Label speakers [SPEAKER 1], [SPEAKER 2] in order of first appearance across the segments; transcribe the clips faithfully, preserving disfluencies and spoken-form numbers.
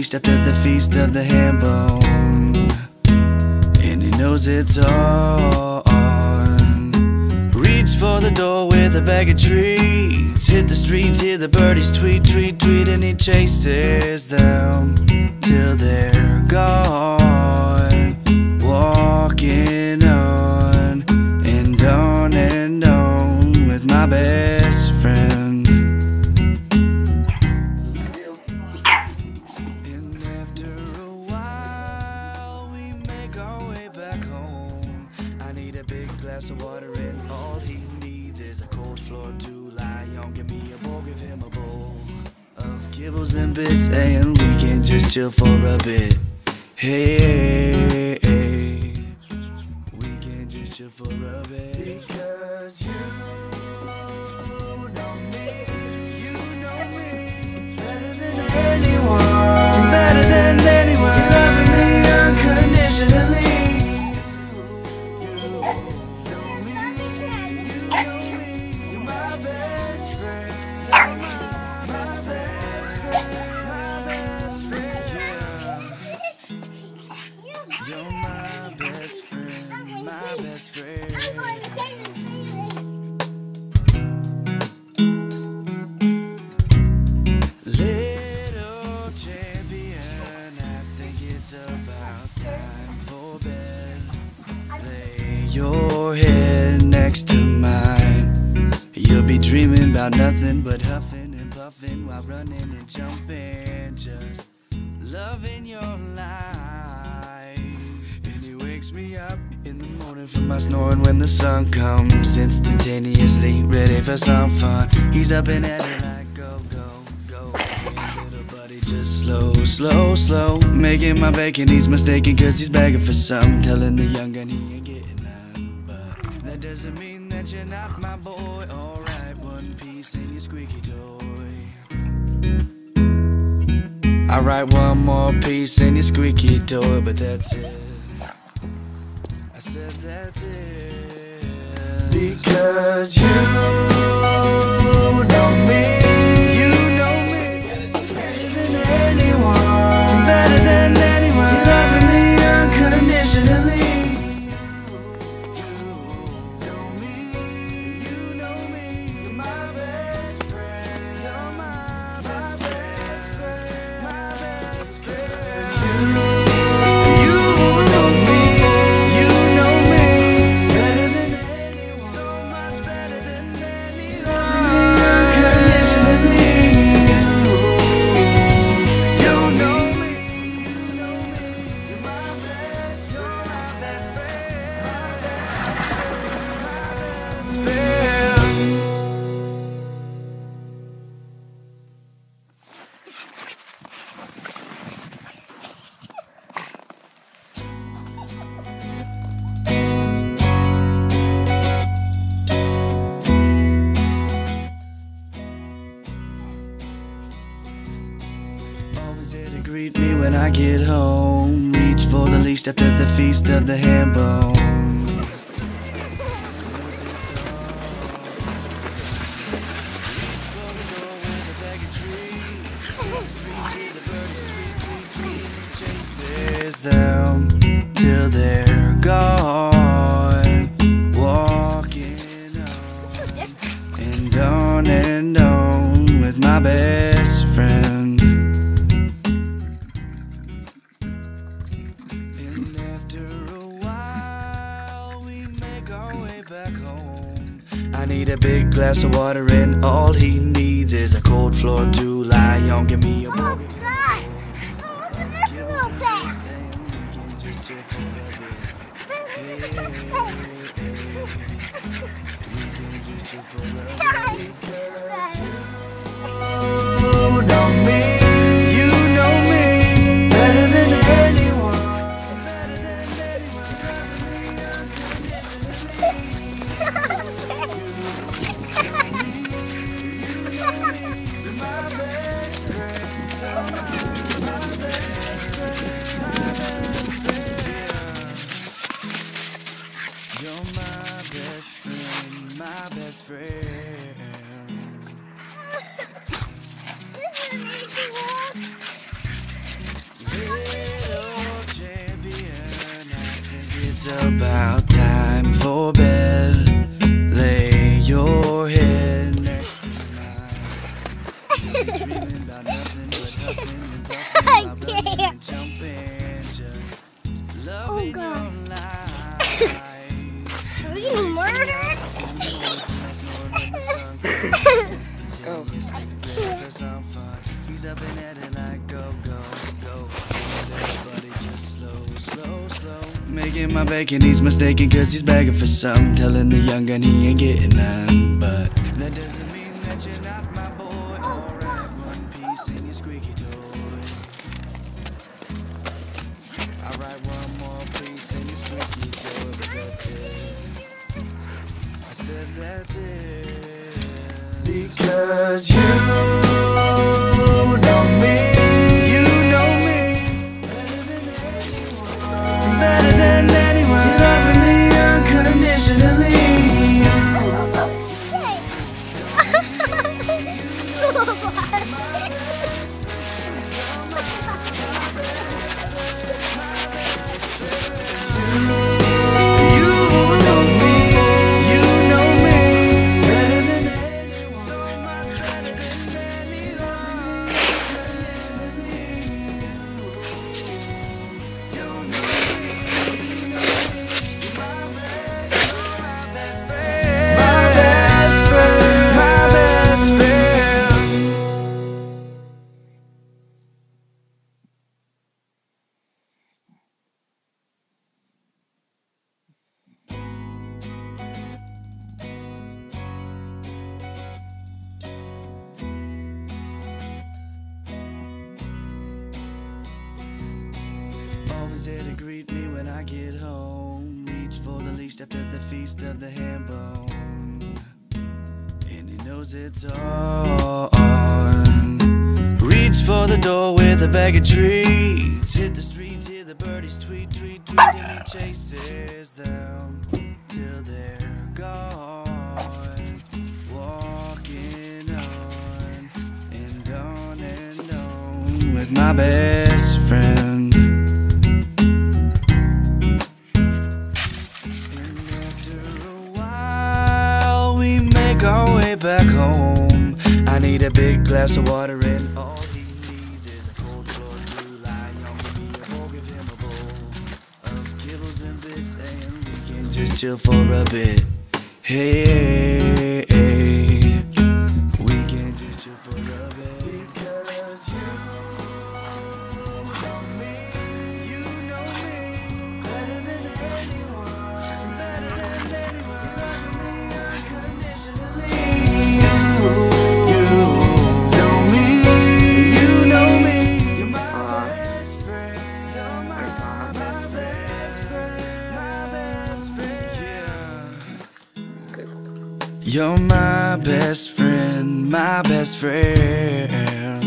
[SPEAKER 1] leashed after the feast of the ham bone, and he knows it's on. Reach for the door with a bag of treats, hit the streets, hear the birdies tweet, tweet, tweet, and he chases them till they're gone. Walking on and on and on with my best friend. And after a while we make our way back home. I need a big glass of water and all he needs is a cold floor to lie on. Give me a bowl, give him a bowl of kibbles and bits, and we can just chill for a bit. Hey, hey, we can just chill for a bit. Because you know me, you know me better than anyone, better than anyone. You're loving me unconditionally. You know me, you know me. You're my best friend. You're my, my best friend, my best friend. Yeah. You're my best friend, my best friend. Little champion, I think it's about time for bed. Lay your head next to mine. You'll be dreaming about nothing but huffing and puffing while running and jumping, just loving your life. And he wakes me up in the morning from my snoring when the sun comes, instantaneously ready for some fun. He's up and at it like go, go, go. Hey, little buddy, just slow, slow, slow. Making my bacon, he's mistaken cause he's begging for some. Telling the young gun he ain't getting none, but that doesn't mean that you're not my boy. Alright, one piece in your squeaky toy. I write one more piece in your squeaky toy, but that's it. I said that's it. Because you know me, you know me better than anyone, better than anyone. You're loving me unconditionally. You know me, you know me. You're my best friend. You're my, my best friend, my best friend. You know me, you know me better than anyone, so much better than anyone. Unconditionally, you know me, you know me. You're my best, you're my best friend, my best friend. Always there to greet me when I get home. Reach for the leash after the feast of the ham bone. Chases them till they're gone. Walking on and on and on with my best friend. And after a while we make our way back home. I need a big glass of water and all he needs is a cold floor to lie on. Give me a bowl, give him a
[SPEAKER 2] God! Oh, look at this little thing!
[SPEAKER 1] and we can just chill for a bit. Hey, hey, hey, we can just chill for a bit. You know me, you know me better than anyone, better than anyone. You're my best friend, you're about time for bed. Lay your head next to mine. Dreaming about nothing but huffing and puffing
[SPEAKER 2] I
[SPEAKER 1] while running
[SPEAKER 2] can't.
[SPEAKER 1] and jumping, just loving
[SPEAKER 2] Oh, God.
[SPEAKER 1] your life.
[SPEAKER 2] Are we gonna murder it?
[SPEAKER 3] Go.
[SPEAKER 1] He's up and at it like go, go, go. Everybody just slow, slow, slow. Making my bacon, he's mistaken cause he's begging for some. Telling the young gun he ain't getting none. But that doesn't mean that you're not my boy. Alright, one piece in your squeaky toy. I write one more piece in your squeaky toy, but that's it. I said that's it. Because you know me, you know me better than anyone, loving me unconditionally. Always there to greet me when I get home. Reach for the leash after the feast of the ham bone. And he knows it's on. Reach for the door with a bag of treats. Hit the streets, hear the birdies tweet, tweet, tweet. And he chases them till they're gone. Walking on and on and on with my best friend. Our way back home. I need a big glass of water and all he needs is a cold floor to lie on. Maybe a bowl, give him a bowl of kibbles and bits, and we can just chill for a bit. Hey, hey, we can just chill for a bit. Because you know me, you know me better than anyone, better than anyone, loving me unconditionally. You're my best friend, my best friend.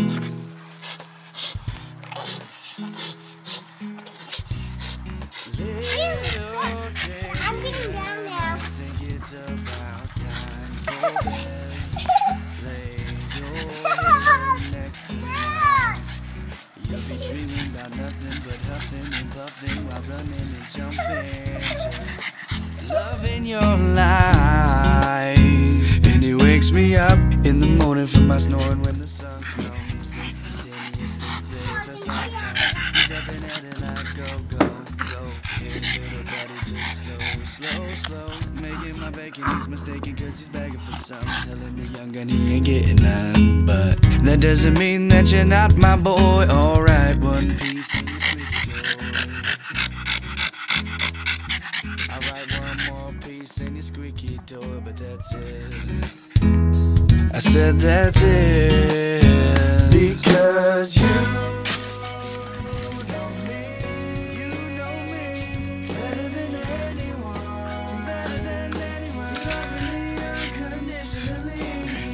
[SPEAKER 2] I'm getting down now.
[SPEAKER 1] I think it's about time for bed. Lay your head next to mine. You'll be dreaming about nothing but huffing and puffing while running and jumping, just loving your life. And he wakes me up in the morning from my snoring when the sun comes. Instantaneously, baby, he's up and at it like go, go, go. Hey, little buddy, just slow, slow, slow. Making my bacon, he's mistaken cause he's begging for some. Telling the young gun he ain't getting none. But that doesn't mean that you're not my boy. Alright, one piece in your squeaky toy. I write one more piece in your squeaky toy, but that's it. I said that's it. Because you know me, you know me better than anyone, better than anyone, loving me unconditionally.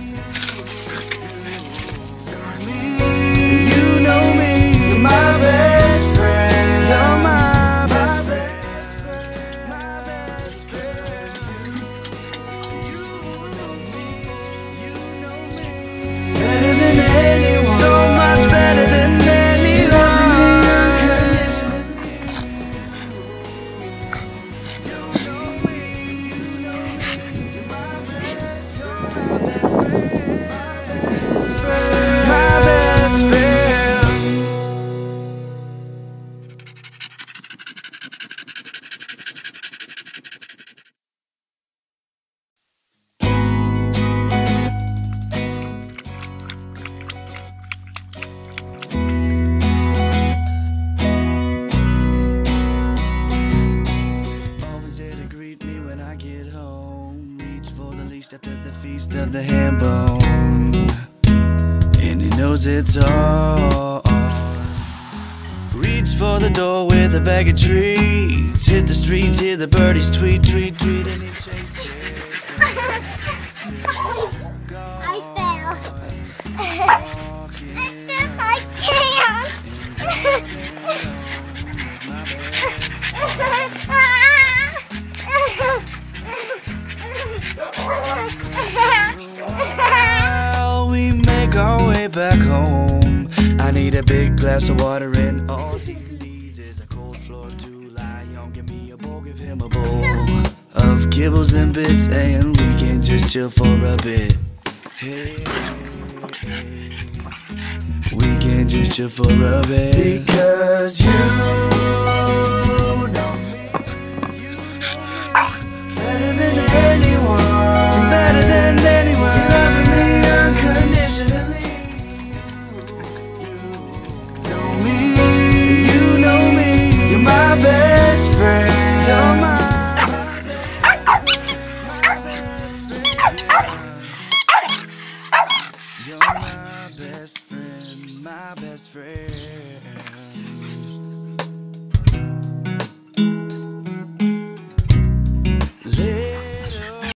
[SPEAKER 1] You know me, you're my best friend, you're my best friend, my best friend. You know me, you know me better than anyone. So it's on. Reach for the door with a bag of treats. Hit the streets, hear the birdies tweet, tweet, tweet, and he chases.
[SPEAKER 2] I fell. As if I can.
[SPEAKER 1] While we make our way back home, I need a big glass of water, and all he needs is a cold floor to lie on. Give me a bowl, give him a bowl of kibbles and bits, and we can just chill for a bit. Hey, we can just chill for a bit. Because you know me, you know me better than anyone, better than anyone. You love me unconditionally. You know me, you know me. You're my best friend. You're my You're my best friend, my best friend.